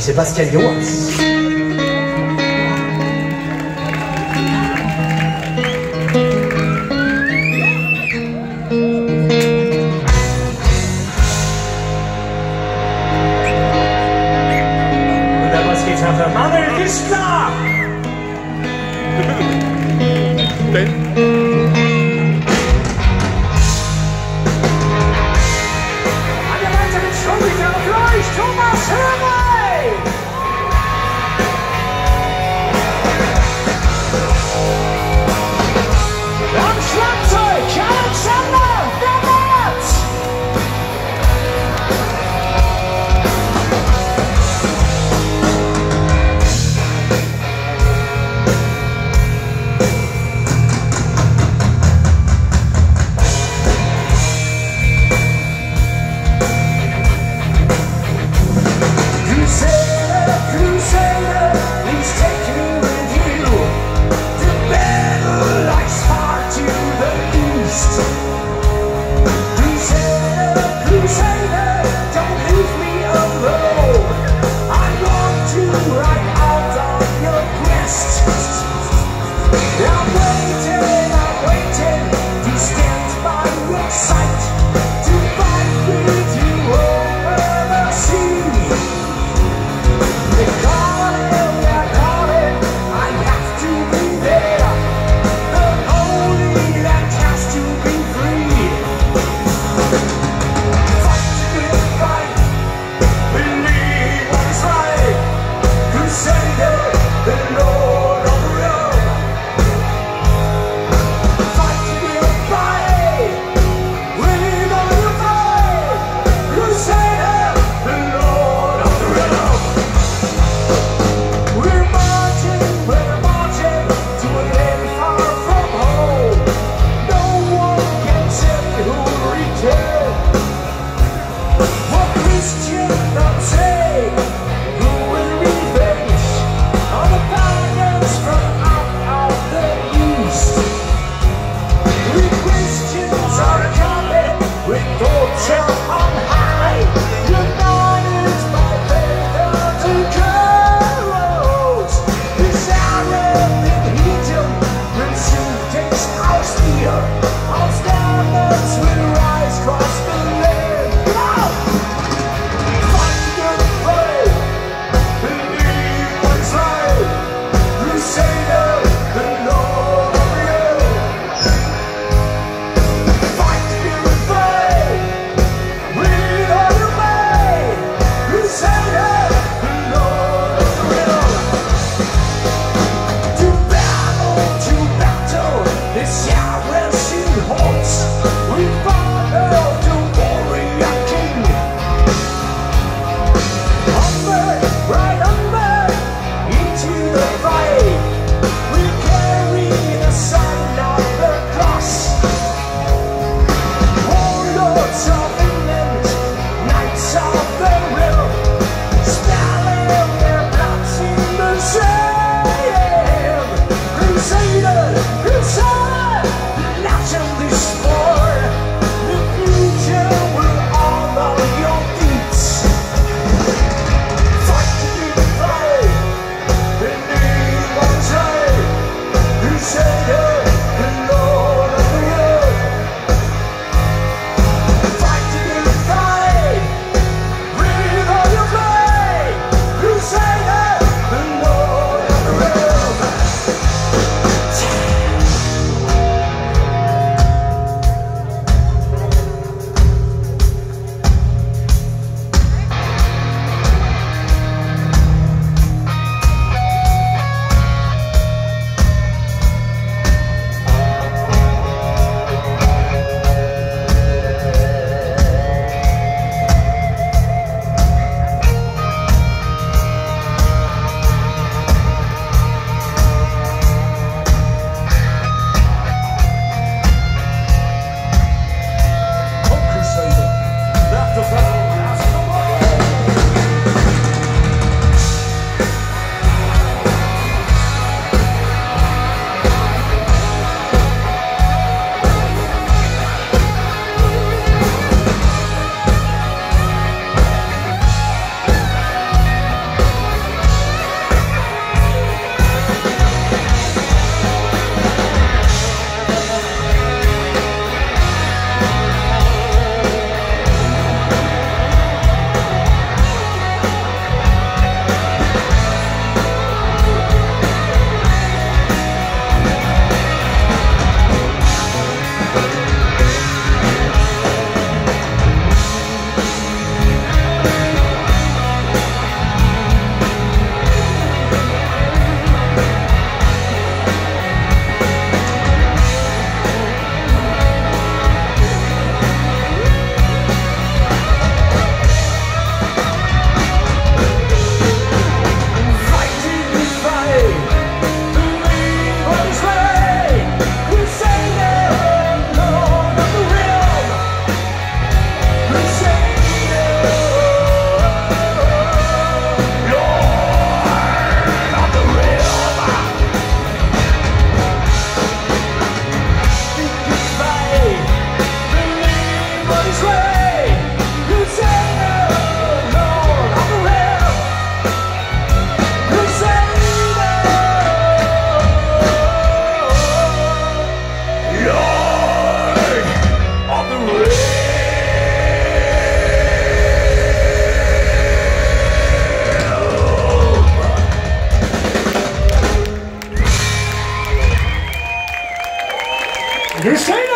Sebastian Johanns. Und der Bassgitarre Manuel Kistler. Eine weitere Showgitarre für euch, Thomas Hörey. Am Schlagzeug Alexander Bernhardt. Crusader, Crusader, please take me with you. The battle lies far to the east. Crusader, Crusader, don't leave me alone. I want to ride out on your quest. I'm waiting to stand by your side, to fight with you over the sea. They're calling, I have to be there. The only that has to be free. Fight the good fight, believe what is right. Crusader, the Lord of Rome. Fight the good fight, win all your fight. Crusader, the Lord of Rome. We're marching to a land far from home. No one can tell me who will return. For Christian not say who will revenge on the pagans from out of the east. We Christians are coming with torture on high, united by faith to courage. This Arab in Egypt will soon take our spear. Our standards will rise across the land. Fight the good fight, believe what's right. Crusader, the Lord of Rome. Fight the good fight, win You're saying